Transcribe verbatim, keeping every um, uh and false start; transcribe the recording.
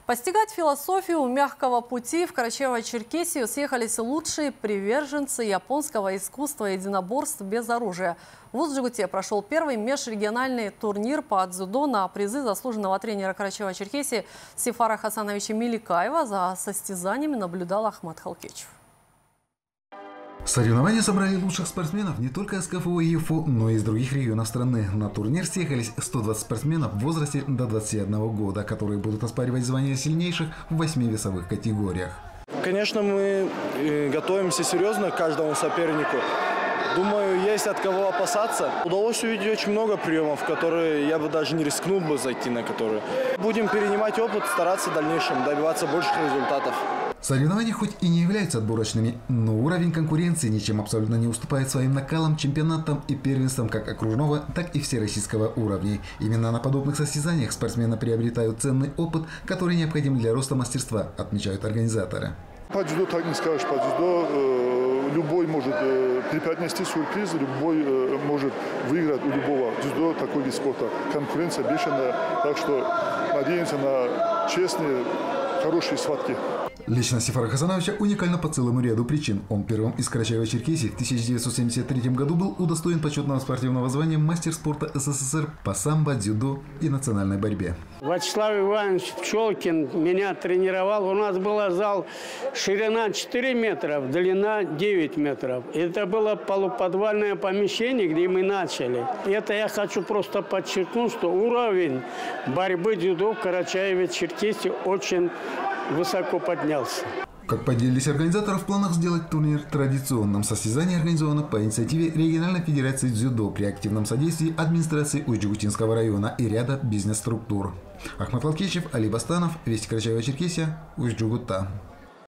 Постигать философию мягкого пути в Карачаево-Черкесию съехались лучшие приверженцы японского искусства единоборств без оружия. В Усть-Джегуте прошел первый межрегиональный турнир по дзюдо на призы заслуженного тренера Карачаево-Черкесии Сефара Хасановича Меликаева. За состязаниями наблюдал Ахмат Халкевич. Соревнования собрали лучших спортсменов не только из ка эф у и еф о, но и из других регионов страны. На турнир съехались сто двадцать спортсменов в возрасте до двадцати одного года, которые будут оспаривать звание сильнейших в восьми весовых категориях. Конечно, мы готовимся серьезно к каждому сопернику. Думаю, есть от кого опасаться. Удалось увидеть очень много приемов, которые я бы даже не рискнул бы зайти на которые. Будем перенимать опыт, стараться в дальнейшем добиваться больших результатов. Соревнования хоть и не являются отборочными, но уровень конкуренции ничем абсолютно не уступает своим накалам, чемпионатам и первенствам как окружного, так и всероссийского уровней. Именно на подобных состязаниях спортсмены приобретают ценный опыт, который необходим для роста мастерства, отмечают организаторы. По дзюдо так не скажешь, по дзюдо э, любой может э, преподнести сюрприз, любой э, может выиграть у любого. Дзюдо такой вид спорта. Конкуренция бешеная, так что надеемся на честные, хорошие схватки. Личность Сефара Хасановича уникальна по целому ряду причин. Он первым из Карачаево-Черкесии в тысяча девятьсот семьдесят третьем году был удостоен почетного спортивного звания мастер спорта эс эс эс эр по самбо, дзюдо и национальной борьбе. Вячеслав Иванович Пчелкин меня тренировал. У нас был зал ширина четыре метра, длина девять метров. Это было полуподвальное помещение, где мы начали. Это я хочу просто подчеркнуть, что уровень борьбы дзюдо в Карачаево-Черкесии очень высоко поднялся. Как поделились организаторы, в планах сделать турнир традиционным. Состязание организовано по инициативе региональной федерации дзюдо при активном содействии администрации Усть-Джегутинского района и ряда бизнес-структур. Ахмат Халкевич, Али Бастанов, Вести Карачаево-Черкесия, Усть-Джегута.